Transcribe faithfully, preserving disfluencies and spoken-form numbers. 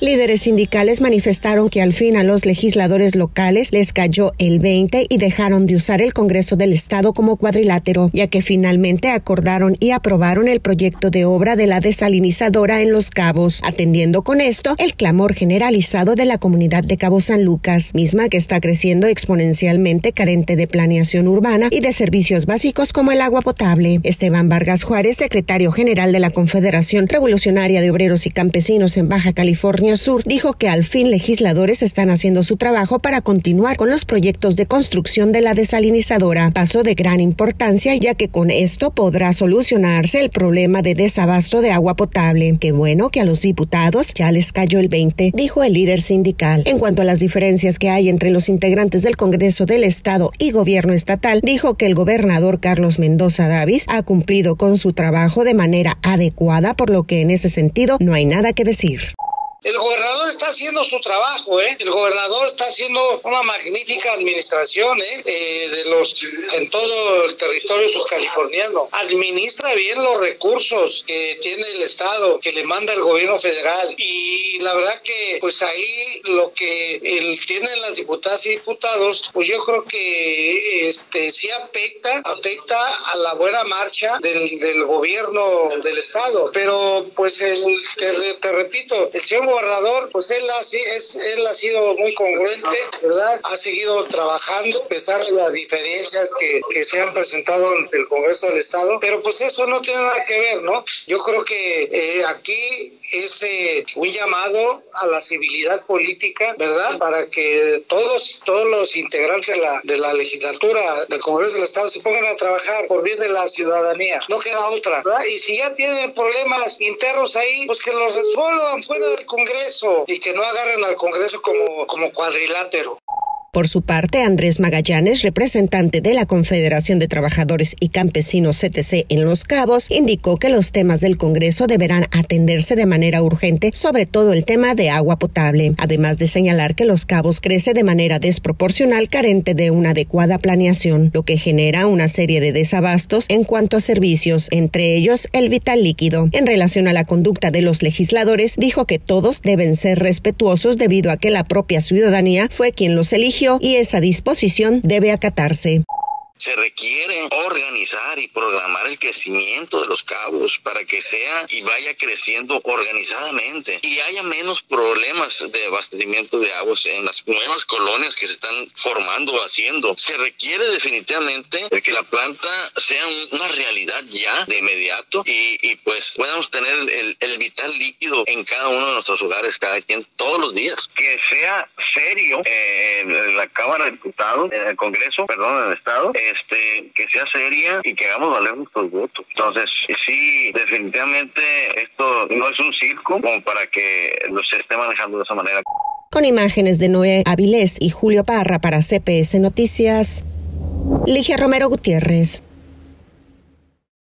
Líderes sindicales manifestaron que al fin a los legisladores locales les cayó el veinte y dejaron de usar el Congreso del Estado como cuadrilátero, ya que finalmente acordaron y aprobaron el proyecto de obra de la desalinizadora en Los Cabos, atendiendo con esto el clamor generalizado de la comunidad de Cabo San Lucas, misma que está creciendo exponencialmente, carente de planeación urbana y de servicios básicos como el agua potable. Esteban Vargas Juárez, secretario general de la Confederación Revolucionaria de Obreros y Campesinos en Baja California Sur, dijo que al fin legisladores están haciendo su trabajo para continuar con los proyectos de construcción de la desalinizadora, paso de gran importancia ya que con esto podrá solucionarse el problema de desabasto de agua potable. Qué bueno que a los diputados ya les cayó el veinte, dijo el líder sindical. En cuanto a las diferencias que hay entre los integrantes del Congreso del Estado y gobierno estatal, dijo que el gobernador Carlos Mendoza Davis ha cumplido con su trabajo de manera adecuada, por lo que en ese sentido no hay nada que decir. El gobernador está haciendo su trabajo, ¿eh? El gobernador está haciendo una magnífica administración, ¿eh? Eh, de los, en todo el territorio subcaliforniano. Administra bien los recursos que tiene el Estado, que le manda el gobierno federal. Y la verdad que, pues ahí lo que él, tienen las diputadas y diputados, pues yo creo que este sí afecta, afecta a la buena marcha del, del gobierno del Estado. Pero, pues, el, te, te repito, el señor gobernador, pues él ha, es, él ha sido muy congruente, ¿verdad? Ha seguido trabajando a pesar de las diferencias que, que se han presentado en el Congreso del Estado, pero pues eso no tiene nada que ver, ¿no? Yo creo que eh, aquí es eh, un llamado a la civilidad política, ¿verdad? Para que todos, todos los integrantes de la, de la legislatura del Congreso del Estado se pongan a trabajar por bien de la ciudadanía. No queda otra, ¿verdad? Y si ya tienen problemas internos ahí, pues que los resuelvan fuera del Congreso y que no agarren al Congreso como, como cuadrilátero. Por su parte, Andrés Magallanes, representante de la Confederación de Trabajadores y Campesinos C T C en Los Cabos, indicó que los temas del Congreso deberán atenderse de manera urgente, sobre todo el tema de agua potable, además de señalar que Los Cabos crece de manera desproporcional, carente de una adecuada planeación, lo que genera una serie de desabastos en cuanto a servicios, entre ellos el vital líquido. En relación a la conducta de los legisladores, dijo que todos deben ser respetuosos debido a que la propia ciudadanía fue quien los eligió y esa disposición debe acatarse. Se requiere organizar y programar el crecimiento de Los Cabos para que sea y vaya creciendo organizadamente y haya menos problemas de abastecimiento de aguas en las nuevas colonias que se están formando o haciendo. Se requiere definitivamente de que la planta sea una realidad ya de inmediato y, y pues podamos tener el, el vital líquido en cada uno de nuestros hogares, cada quien, todos los días. Que sea serio eh, en la Cámara de Diputados, en el Congreso, perdón, en el Estado, Este, que sea seria y que hagamos valer nuestros votos. Entonces, sí, definitivamente esto no es un circo como para que se esté manejando de esa manera. Con imágenes de Noé Avilés y Julio Parra para C P S Noticias, Ligia Romero Gutiérrez.